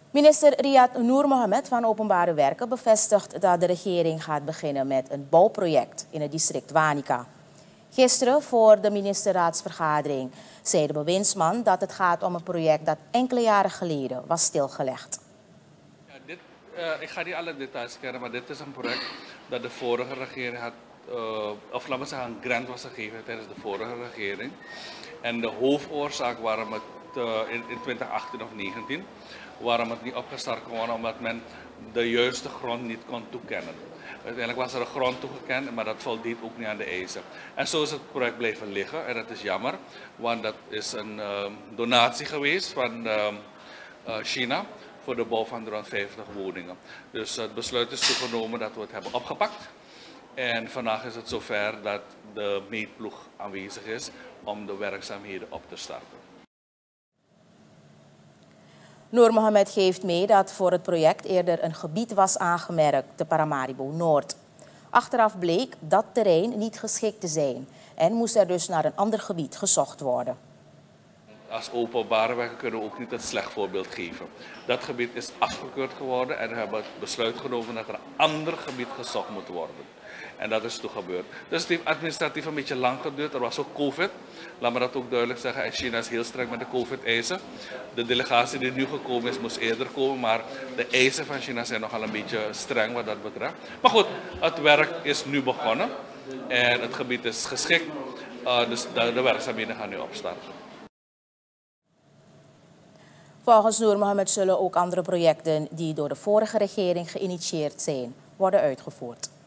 Minister Riyad Noor Mohamed van Openbare Werken bevestigt dat de regering gaat beginnen met een bouwproject in het district Wanica. Gisteren voor de ministerraadsvergadering zei de bewindsman dat het gaat om een project dat enkele jaren geleden was stilgelegd. Ja, ik ga niet alle details kennen, maar dit is een project dat de vorige regering had, of laten we zeggen een grant was gegeven tijdens de vorige regering. En de hoofdoorzaak waarom het in 2018 of 2019, waarom het niet opgestart kon worden, omdat men de juiste grond niet kon toekennen. Uiteindelijk was er een grond toegekend, maar dat voldeed ook niet aan de eisen. En zo is het project blijven liggen en dat is jammer, want dat is een donatie geweest van China voor de bouw van 350 woningen. Dus het besluit is toegenomen dat we het hebben opgepakt. En vandaag is het zover dat de meetploeg aanwezig is om de werkzaamheden op te starten. Noor Mohamed geeft mee dat voor het project eerder een gebied was aangemerkt, de Paramaribo Noord. Achteraf bleek dat terrein niet geschikt te zijn en moest er dus naar een ander gebied gezocht worden. Als openbare werken kunnen we ook niet een slecht voorbeeld geven. Dat gebied is afgekeurd geworden en we hebben het besluit genomen dat er een ander gebied gezocht moet worden. En dat is toen gebeurd. Dus het heeft administratief een beetje lang geduurd. Er was ook COVID. Laat me dat ook duidelijk zeggen. En China is heel streng met de COVID-eisen. De delegatie die nu gekomen is, moest eerder komen. Maar de eisen van China zijn nogal een beetje streng wat dat betreft. Maar goed, het werk is nu begonnen. En het gebied is geschikt. Dus de werkzaamheden gaan nu opstarten. Volgens Noor Mohamed zullen ook andere projecten die door de vorige regering geïnitieerd zijn, worden uitgevoerd.